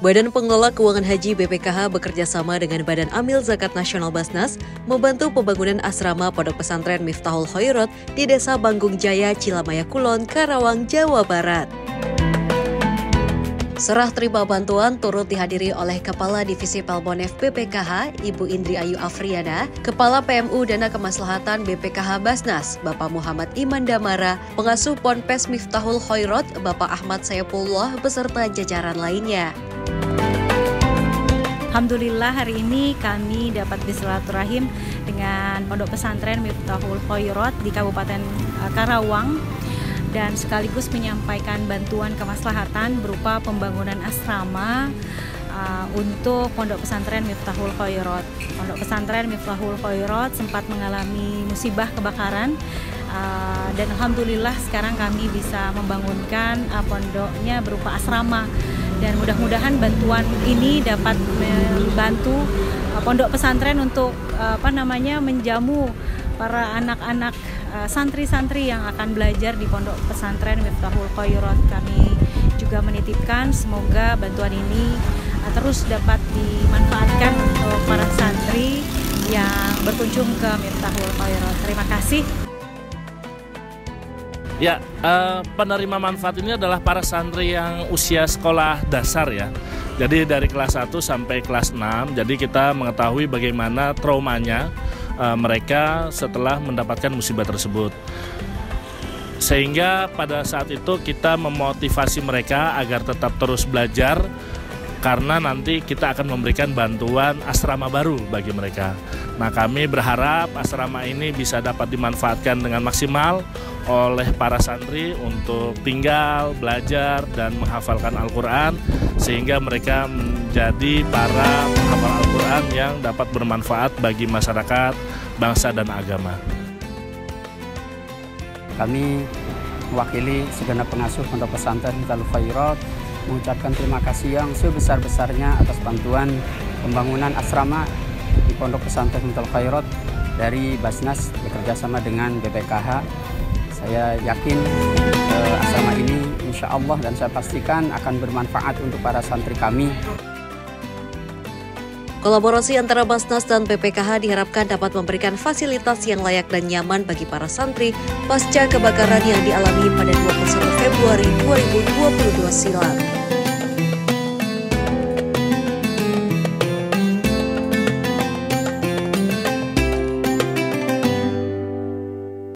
Badan Pengelola Keuangan Haji BPKH bekerja sama dengan Badan Amil Zakat Nasional Basnas membantu pembangunan asrama Pondok Pesantren Miftahul Khairat di Desa Banggung Jaya, Cilamaya Kulon, Karawang, Jawa Barat. Serah terima bantuan turut dihadiri oleh Kepala Divisi Pelbonef BPKH, Ibu Indri Ayu Afriana, Kepala PMU Dana Kemaslahatan BPKH Basnas, Bapak Muhammad Iman Damara, Pengasuh Ponpes Miftahul Khairat, Bapak Ahmad Sayapullah, beserta jajaran lainnya. Alhamdulillah hari ini kami dapat bersilaturahim dengan Pondok Pesantren Miftahul Khairat di Kabupaten Karawang dan sekaligus menyampaikan bantuan kemaslahatan berupa pembangunan asrama untuk Pondok Pesantren Miftahul Khairat. Pondok Pesantren Miftahul Khairat sempat mengalami musibah kebakaran dan alhamdulillah sekarang kami bisa membangunkan pondoknya berupa asrama. Dan mudah-mudahan bantuan ini dapat membantu pondok pesantren untuk menjamu para anak-anak santri-santri yang akan belajar di Pondok Pesantren Miftahul Khairat. Kami juga menitipkan semoga bantuan ini terus dapat dimanfaatkan untuk para santri yang berkunjung ke Miftahul Khairat. Terima kasih. Ya, penerima manfaat ini adalah para santri yang usia sekolah dasar ya. Jadi dari kelas 1 sampai kelas 6, jadi kita mengetahui bagaimana traumanya mereka setelah mendapatkan musibah tersebut. Sehingga pada saat itu kita memotivasi mereka agar tetap terus belajar, karena nanti kita akan memberikan bantuan asrama baru bagi mereka. Nah, kami berharap asrama ini bisa dapat dimanfaatkan dengan maksimal oleh para santri untuk tinggal, belajar, dan menghafalkan Al-Quran, sehingga mereka menjadi para penghafal Al-Quran yang dapat bermanfaat bagi masyarakat, bangsa, dan agama. Kami mewakili segenap pengasuh Pondok Pesantren Miftahul Khairat mengucapkan terima kasih yang sebesar-besarnya atas bantuan pembangunan asrama di Pondok Pesantren Miftahul Khairat dari Basnas bekerjasama dengan BPKH. Saya yakin asrama ini insya Allah dan saya pastikan akan bermanfaat untuk para santri kami. Kolaborasi antara Basnas dan BPKH diharapkan dapat memberikan fasilitas yang layak dan nyaman bagi para santri pasca kebakaran yang dialami pada 21 Februari 2022 silam.